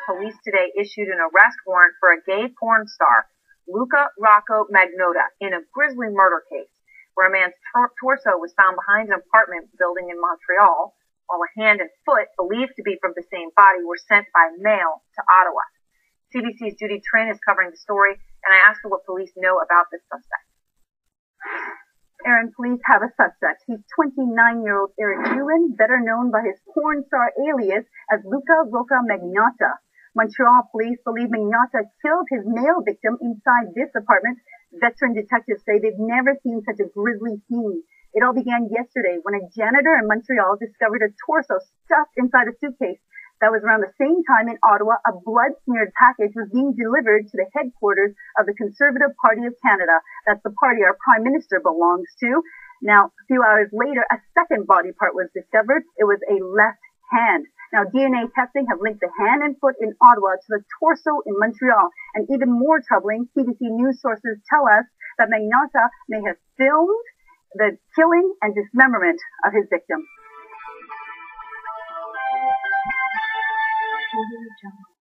police today issued an arrest warrant for a gay porn star, Luca Rocco Magnotta, in a grisly murder case where a man's torso was found behind an apartment building in Montreal, while a hand and foot believed to be from the same body were sent by mail to Ottawa. CBC's Judy Trin is covering the story, and I asked her what police know about this suspect. Aaron, police have a suspect. He's 29-year-old Eric Ewan, better known by his porn star alias as Luca Rocco Magnotta. Montreal police believe Magnotta killed his male victim inside this apartment. Veteran detectives say they've never seen such a grisly scene. It all began yesterday when a janitor in Montreal discovered a torso stuffed inside a suitcase. That was around the same time in Ottawa, a blood-smeared package was being delivered to the headquarters of the Conservative Party of Canada. That's the party our Prime Minister belongs to. Now, a few hours later, a second body part was discovered. It was a left hand. Now, DNA testing have linked the hand and foot in Ottawa to the torso in Montreal. And even more troubling, CBC News sources tell us that Magnotta may have filmed the killing and dismemberment of his victim. Audio Jungle.